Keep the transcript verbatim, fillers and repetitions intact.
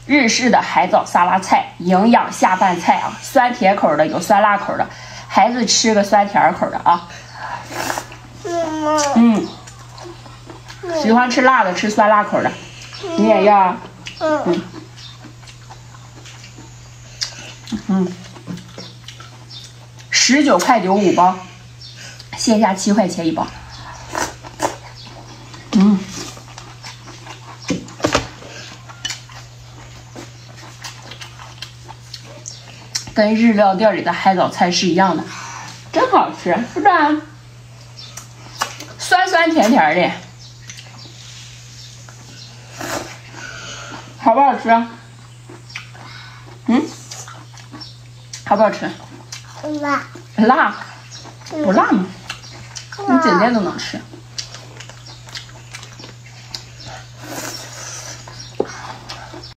日式的海藻沙拉菜，营养下饭菜啊，酸甜口的有酸辣口的，孩子吃个酸甜口的啊。嗯，喜欢吃辣的吃酸辣口的，你也要啊。嗯嗯，十九块九五包，线下七块钱一包。嗯。跟日料店里的海藻菜是一样的，真好吃，是不是？酸酸甜甜的，好不好吃？嗯，好不好吃？ 辣。 辣？不辣吗？你整天都能吃。